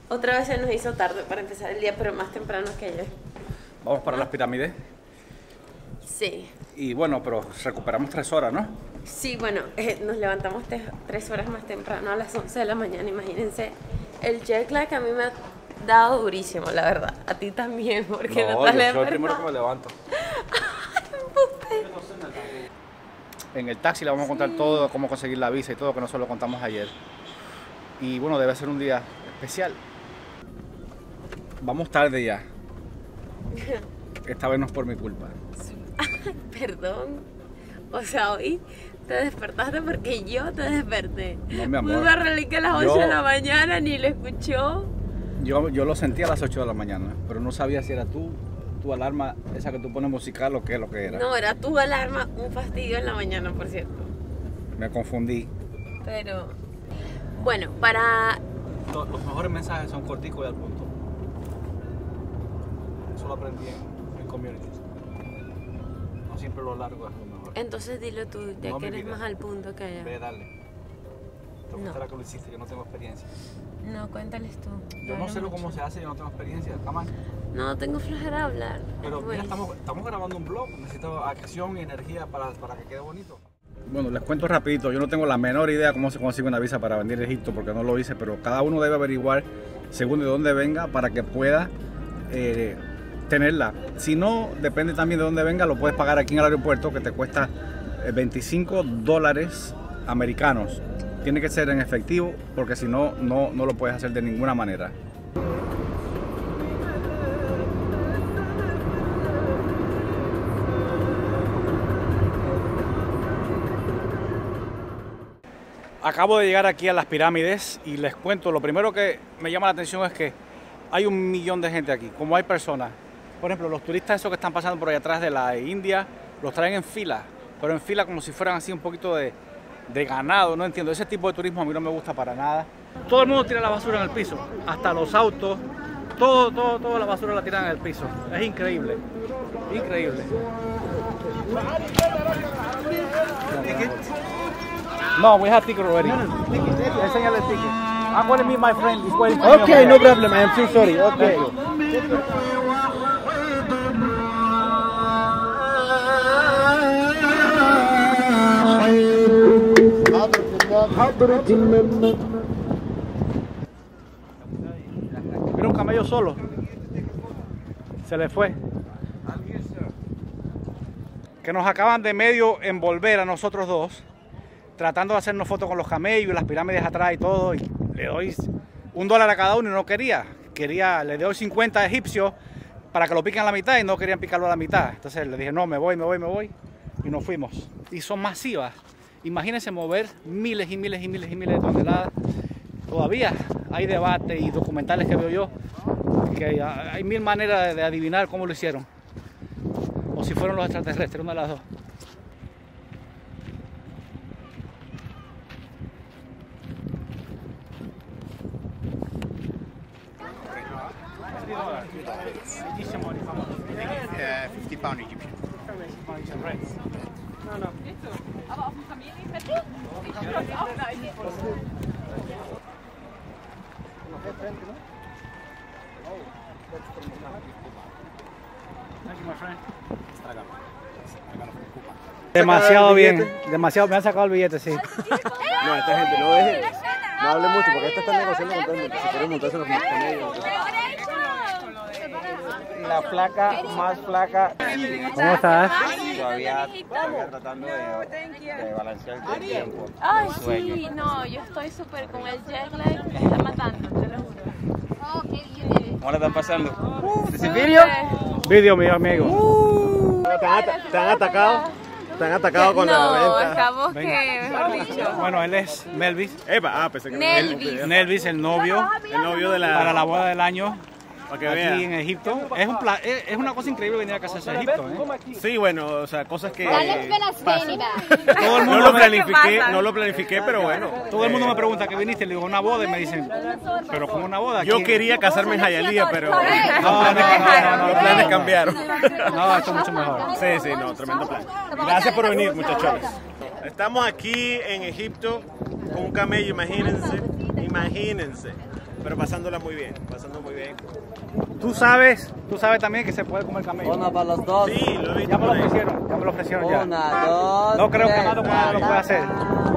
Otra vez se nos hizo tarde para empezar el día, pero más temprano que ayer. Vamos para las pirámides. Sí. Y bueno, pero recuperamos 3 horas, ¿no? Sí, bueno, nos levantamos 3 horas más temprano a las 11 de la mañana, imagínense. El jet lag a mí me ha dado durísimo, la verdad. A ti también, porque no, yo soy el primero que me levanto. En el taxi le vamos a contar todo, cómo conseguir la visa y todo, que no solo contamos ayer. Y bueno, debe ser un día especial. Vamos tarde ya. Esta vez no es por mi culpa. Perdón. O sea, hoy te despertaste porque yo te desperté. No, mi amor. Pude arreglar que a las 11 de la mañana ni lo escuchó. Yo lo sentí a las 8 de la mañana, pero no sabía si era tu alarma, esa que tú pones musical o qué es lo que era. No, era tu alarma, un fastidio en la mañana, por cierto. Me confundí. Pero, bueno, para... Los mejores mensajes son corticos y al punto. Eso lo aprendí en communities. No siempre lo largo es lo mejor. Entonces dilo tú, ya No, que mi eres vida. más al punto que ella. Ve, dale. Te No. la que lo hiciste, yo no tengo experiencia. No, cuéntales tú. Yo no sé cómo se hace, yo no tengo experiencia. Jamás. No, tengo flojera de hablar. Pero Bueno. mira, estamos grabando un vlog, necesito acción y energía para que quede bonito. Bueno, les cuento rapidito, yo no tengo la menor idea cómo se consigue una visa para venir a Egipto porque no lo hice, pero cada uno debe averiguar según de dónde venga para que pueda tenerla. Si no, depende también de dónde venga, lo puedes pagar aquí en el aeropuerto, que te cuesta $25 americanos. Tiene que ser en efectivo porque si no, no lo puedes hacer de ninguna manera. Acabo de llegar aquí a las pirámides y les cuento, lo primero que me llama la atención es que hay 1 millón de gente aquí, como hay personas. Por ejemplo, los turistas esos que están pasando por allá atrás de la India, los traen en fila, pero en fila como si fueran así un poquito de ganado, no entiendo. Ese tipo de turismo a mí no me gusta para nada. Todo el mundo tira la basura en el piso, hasta los autos, toda la basura la tiran en el piso. Es increíble, increíble. No, we have ticket already. Enséñale el ticket. I'm going to meet my friend. He's waiting for me. Okay, no problem. I am so sorry. Okay. Mira un camello solo. Se le fue. Que nos acaban de medio envolver a nosotros dos, tratando de hacernos fotos con los camellos y las pirámides atrás y todo. Y le doy $1 a cada uno y no quería. Le doy 50 egipcios para que lo piquen a la mitad y no querían picarlo a la mitad. Entonces le dije, no, me voy. Y nos fuimos. Y son masivas. Imagínense mover miles y miles de toneladas. Todavía hay debate y documentales que veo yo que hay 1000 maneras de adivinar cómo lo hicieron. O si fueron los extraterrestres, una de las dos. £50 Egyptian. Aber auf dem Familienfett? Ich würde das auch gleich. Demasiado bien, demasiado, me han sacado el billete, sí. No, esta gente no hable mucho porque esta está negociando con todo el mundo. Si quieren montarse los camellos. La flaca más flaca. ¿Cómo estás? Todavía tratando de balancear el tiempo. Ay, sí, no, yo estoy súper con el jet lag, me está matando, te lo juro. ¿Cómo la están pasando? ¿Es vídeo, mi amigo? ¿Te han atacado? ¿Te han atacado con la No, venta? estamos que, mejor dicho. Bueno, él es Melvis. Pensé que Nelvis. Nelvis, el novio de la... para la boda del año. Para que Aquí vean. en Egipto. Es una cosa increíble venir a casarse a Egipto, ¿eh? Sí, bueno, o sea, cosas que Todo el no mundo lo planifiqué, pero bueno. Todo el mundo me pregunta que viniste, le digo una boda y me dicen, pero como una boda. Yo ¿quién? quería casarme en Hialeah, pero No, los planes cambiaron. No, esto es mucho mejor. Sí, no, tremendo plan. Gracias por venir, muchachones. Estamos aquí en Egipto con un camello, imagínense. pero pasándola muy bien, pasando muy bien. Tú sabes también que se puede comer camello. Una para los dos. Sí, lo he visto Ya me lo por ahí. ofrecieron ya. Una, dos, No creo que tres. Mato Cuadra lo pueda hacer.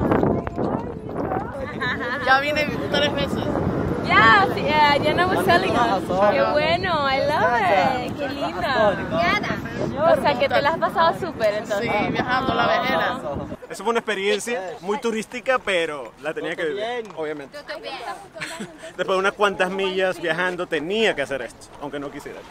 Ya vine 3 veces. Yeah, yeah, Diana was telling us. Qué Qué bueno, I love it. Qué linda. O sea, que te la has pasado súper entonces. Sí, viajando la vejera. Eso fue una experiencia muy turística, pero la tenía que vivir, obviamente. Después de unas cuantas millas viajando, tenía que hacer esto, aunque no quisiera.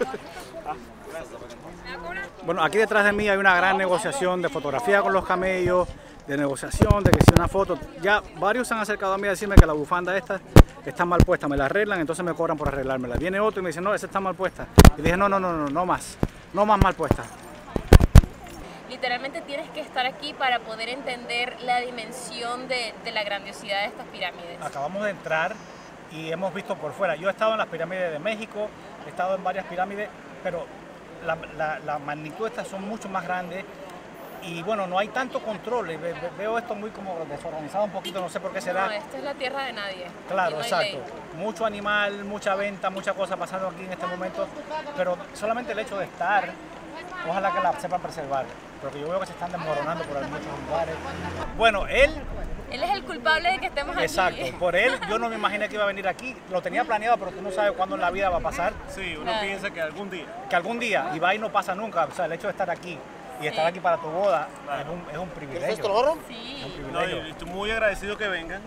Bueno, aquí detrás de mí hay una gran negociación de fotografía con los camellos, de negociación, de que si una foto, ya varios se han acercado a mí a decirme que la bufanda esta está mal puesta, me la arreglan, entonces me cobran por arreglármela. Viene otro y me dice, no, esa está mal puesta. Y dije, no más mal puesta. Literalmente tienes que estar aquí para poder entender la dimensión de la grandiosidad de estas pirámides. Acabamos de entrar y hemos visto por fuera. Yo he estado en las pirámides de México, he estado en varias pirámides, pero la magnitud de estas son mucho más grandes. Y bueno, no hay tanto control, veo esto muy como desorganizado un poquito, no sé por qué será. No, esta es la tierra de nadie. Claro, Aquí no hay exacto. ley. Mucho animal, mucha venta, mucha cosa pasando aquí en este momento, pero solamente el hecho de estar, ojalá que la sepan preservar, porque yo veo que se están desmoronando por muchos lugares. Bueno, él, Él es el culpable de que estemos aquí. exacto, por él yo no me imaginé que iba a venir aquí, lo tenía planeado, pero tú no sabes cuándo en la vida va a pasar, Sí, uno Claro. piensa que algún día. que algún día, y va y no pasa nunca, o sea, el hecho de estar aquí y estar aquí para tu boda es un privilegio. Sí. No, y estoy muy agradecido que vengan.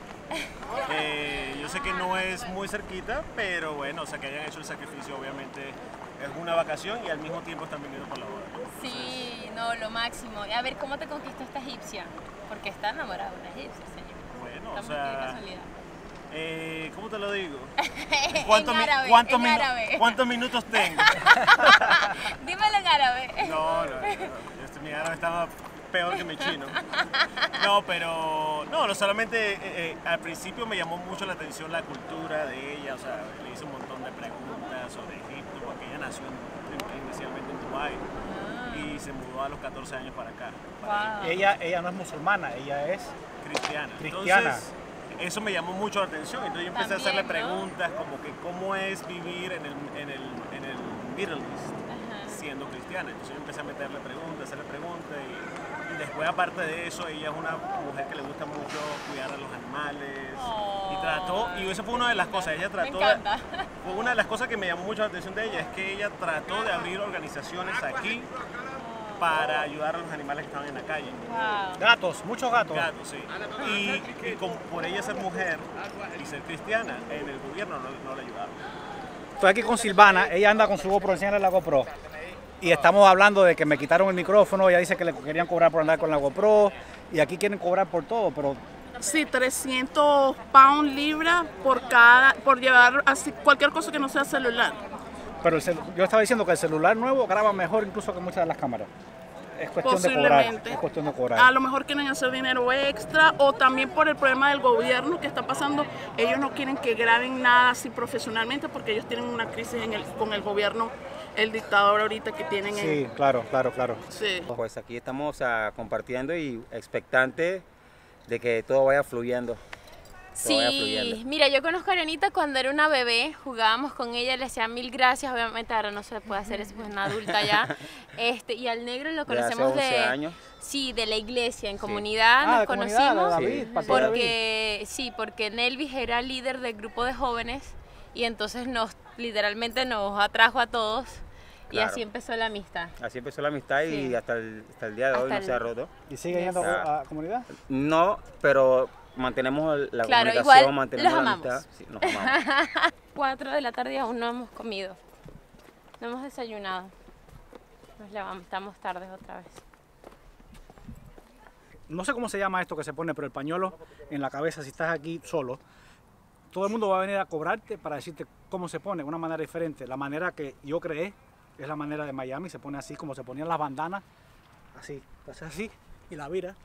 Yo sé que no es muy cerquita, pero bueno, o sea, que hayan hecho el sacrificio, obviamente es una vacación y al mismo tiempo están viniendo por la boda. Sí, no, lo máximo. Y a ver, ¿cómo te conquistó esta egipcia? Porque está enamorado de una egipcia, señor. Bueno, o Estamos aquí de sea, casualidad. ¿cómo te lo digo? En árabe, en árabe. ¿Cuántos minutos tengo? Dímelo en árabe. No, mi árabe estaba peor que mi chino. No, pero no solamente al principio me llamó mucho la atención la cultura de ella, o sea, le hice un montón de preguntas sobre Egipto, porque ella nació inicialmente en Dubái y se mudó a los 14 años para acá, Wow. Ella no es musulmana, ella es cristiana. Cristiana. Entonces, eso me llamó mucho la atención, entonces yo empecé a hacerle También, ¿no? preguntas como que cómo es vivir en el Middle East siendo cristiana. Entonces yo empecé a meterle preguntas, hacerle preguntas y después aparte de eso ella es una mujer que le gusta mucho cuidar a los animales y trató, y eso fue una de las cosas, ella trató Me encanta. fue una de las cosas que me llamó mucho la atención de ella, es que ella trató de abrir organizaciones aquí para ayudar a los animales que estaban en la calle. Wow. gatos, muchos gatos. Gatos, sí. Y por ella ser mujer y ser cristiana, en el gobierno no le ayudaba. Estoy aquí con Silvana, ella anda con su GoPro, enséñale la GoPro. Y estamos hablando de que me quitaron el micrófono, ella dice que le querían cobrar por andar con la GoPro, y aquí quieren cobrar por todo, pero Sí, 300 pounds libras por llevar así cualquier cosa que no sea celular. yo estaba diciendo que el celular nuevo graba mejor incluso que muchas de las cámaras. Es cuestión de cobrar, Posiblemente. es cuestión de cobrar. A lo mejor quieren hacer dinero extra o también por el problema del gobierno que está pasando. Ellos no quieren que graben nada así profesionalmente porque ellos tienen una crisis con el gobierno, el dictador ahorita que tienen. Sí, claro. Sí. Pues aquí estamos compartiendo y expectantes de que todo vaya fluyendo. vaya Sí, fluyendo. mira, yo conozco a Arenita cuando era una bebé, jugábamos con ella, le decía mil gracias, obviamente ahora no se puede hacer eso, pues una adulta ya. Y al negro lo De hace conocemos 11 años. Sí, de la iglesia, en comunidad nos de comunidad, conocimos. de David, Sí. pastor David. Porque Nelvis era líder del grupo de jóvenes y entonces literalmente nos atrajo a todos y Claro. así empezó la amistad. Así empezó la amistad y Sí. hasta el día de hoy Hasta no se ha roto. ¿Y sigue yendo a la comunidad? No, pero mantenemos la Claro, comunicación, igual mantenemos los la amamos. amistad. Sí, nos amamos. 4 de la tarde y aún no hemos comido, no hemos desayunado, nos levantamos tarde otra vez. No sé cómo se llama esto que se pone, pero el pañuelo en la cabeza, si estás aquí solo, todo el mundo va a venir a cobrarte para decirte cómo se pone, de una manera diferente. La manera que yo creé es la manera de Miami, se pone así como se ponían las bandanas, así, hace así y la vira.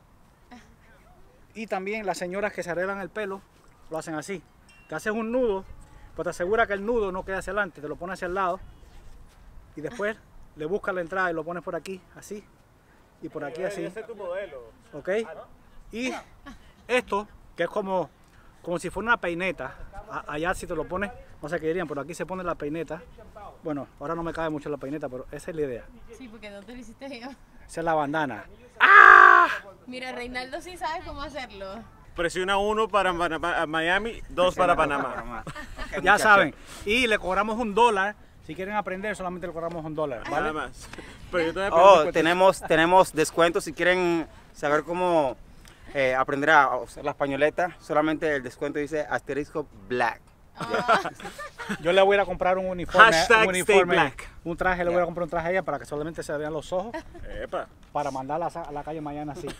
Y también las señoras que se arreglan el pelo lo hacen así. Te haces un nudo, pues te asegura que el nudo no quede hacia adelante, te lo pones hacia el lado y después le buscas la entrada y lo pones por aquí, así, y por aquí así. Ese es tu modelo. ¿Ok? Y esto, que es como como si fuera una peineta. Allá si te lo pones, no sé qué dirían, pero aquí se pone la peineta. Bueno, ahora no me cabe mucho la peineta, pero esa es la idea. Sí, porque no te lo hiciste yo. Esa es la bandana. Mira, Reinaldo sí sabe cómo hacerlo. Presiona 1 para Miami, 2 para Panamá. Ya saben. Y le cobramos $1. Si quieren aprender, solamente le cobramos $1, ¿vale? Nada más. Pero yo te voy a preguntar, Oh, tenemos descuentos si quieren saber cómo aprender a usar las pañoletas. Solamente el descuento dice asterisco black. Yo le voy a ir a comprar un uniforme. Hashtag stay black. Un traje, le voy a comprar un traje a ella para que solamente se vean los ojos. Epa. Para mandarla a la calle mañana así.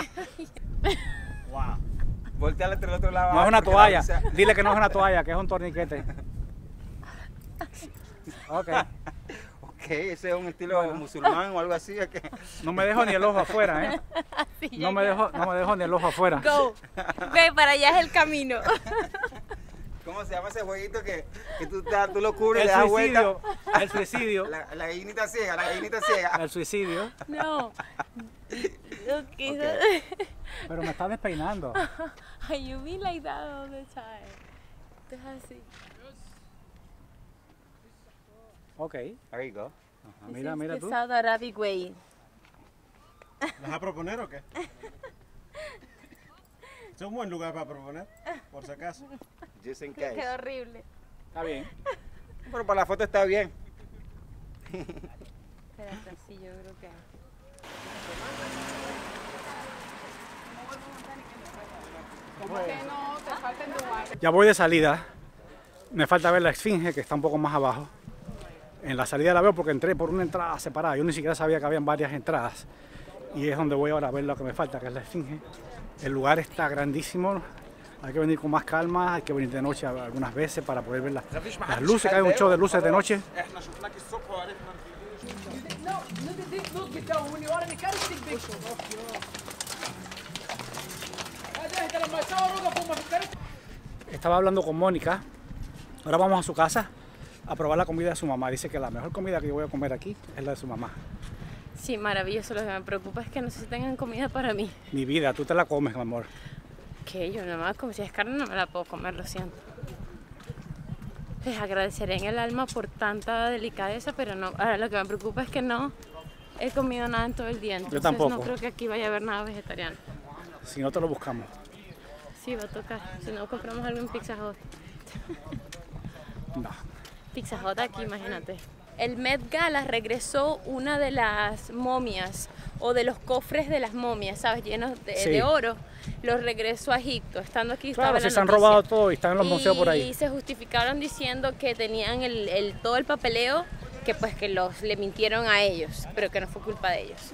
Wow. Volteala entre el otro lado. No es una porque la toalla. brisa- Dile que no es una toalla, que es un torniquete. Ok. Ok, ese es un estilo musulmán o algo así. ¿O qué? No me dejo ni el ojo afuera, ¿eh? No me dejo ni el ojo afuera. Go. Ve, para allá es el camino. ¿Cómo se llama ese jueguito que tú lo cubres y El le das vuelta? suicidio. El suicidio. La gallinita ciega, la gallinita ciega. El suicidio. No. Pero me está despeinando. You be like that all the time. Tú es así. Ok. There you go. Mira, mira tú. Saudi Arabic way. ¿Las vas a proponer o qué? Es un buen lugar para proponer, por si acaso. Just in case. Quedó horrible. Está bien. Pero para la foto está bien. Espérate, sí, yo creo que... Ya voy de salida. Me falta ver la esfinge, que está un poco más abajo. En la salida la veo porque entré por una entrada separada. Yo ni siquiera sabía que habían varias entradas. Y es donde voy ahora a ver lo que me falta, que es la esfinge. El lugar está grandísimo. Hay que venir con más calma, hay que venir de noche algunas veces para poder ver las luces, que hay un show de luces de noche. Estaba hablando con Mónica. Ahora vamos a su casa a probar la comida de su mamá. Dice que la mejor comida que yo voy a comer aquí es la de su mamá. Sí, maravilloso. Lo que me preocupa es que no se tengan comida para mí. Mi vida, tú te la comes, mi amor. Que yo nada más, como si es carne, no me la puedo comer, lo siento. Les agradeceré en el alma por tanta delicadeza, pero no. Ahora lo que me preocupa es que no he comido nada en todo el día. Entonces tampoco. no creo que aquí vaya a haber nada vegetariano. Si no, te lo buscamos. Sí, va a tocar. Si no, compramos algo en Pizza Hut. No. Pizza Hut aquí, imagínate. El Met Gala regresó una de las momias o de los cofres de las momias, ¿sabes? Llenos de oro. Los regresó a Egipto. Estando aquí Claro, estaba si la se han noticia. robado todo y están en los museos por ahí. Y se justificaron diciendo que tenían todo el papeleo, que pues que le mintieron a ellos, pero que no fue culpa de ellos.